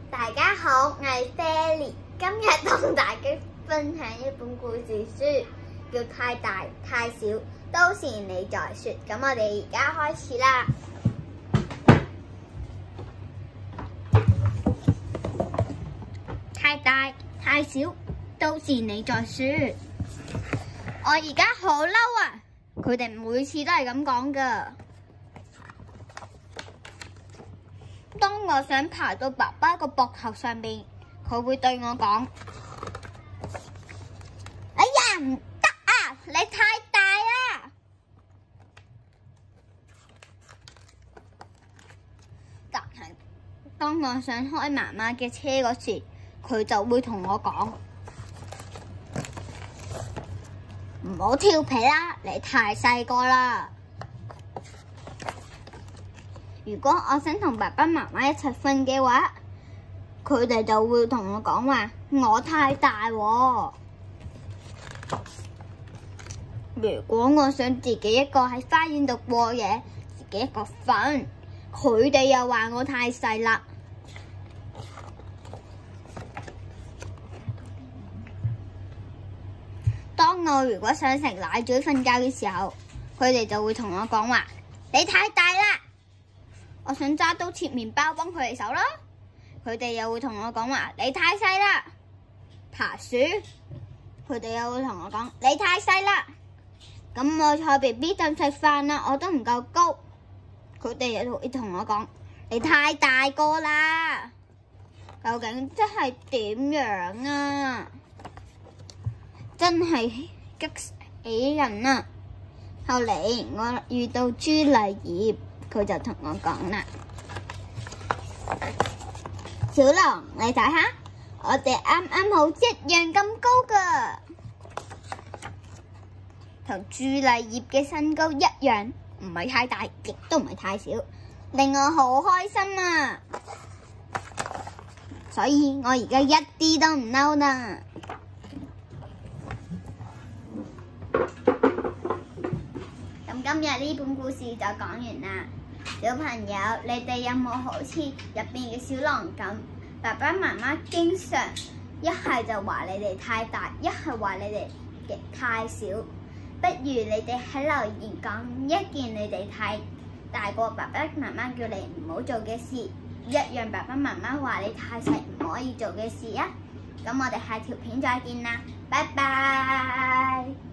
大家好，我係 Fely， 今日同大家分享一本故事書，叫《太大太小都是你在說》。咁我哋而家開始啦。太大太小都是你在說。我而家好嬲啊！佢哋每次都係咁講噶。當我想爬到爸爸個膊頭上邊，佢會對我講：哎呀，唔得啊！你太大啦！但係當我想開媽媽嘅車嗰時，佢就會同我講：唔好調皮啦，你太細個啦。如果我想同爸爸媽媽一齊瞓嘅話，佢哋就會同我講話我太大喎。如果我想自己一個喺花園度過夜，自己一個瞓，佢哋又話我太細啦。當我如果想食奶嘴瞓覺嘅時候，佢哋就會同我講話你太大啦。我想揸刀切麵包幫佢哋手啦，佢哋又會同我講話你太細啦。爬樹，佢哋又會同我講你太細啦。咁我坐 BB 凳食飯啦，我都唔夠高，佢哋又會同我講你太大個啦。究竟真係點樣啊？真係激死人啊！後嚟我遇到朱麗葉，佢就同我講啦：小龍，你睇下，我哋啱啱好一樣咁高㗎，同朱麗葉嘅身高一樣，唔係太大，亦都唔係太小，令我好開心啊！所以我而家一啲都唔嬲啦。今日呢本故事就講完啦，小朋友，你哋有冇好似入邊嘅小龍咁？爸爸媽媽經常一係就話你哋太大，一係話你哋嘅太小。不如你哋喺留言講一件你哋太大過爸爸媽媽叫你唔好做嘅事，一樣爸爸媽媽話你太細唔可以做嘅事啊！咁我哋下條片再見啦，拜拜。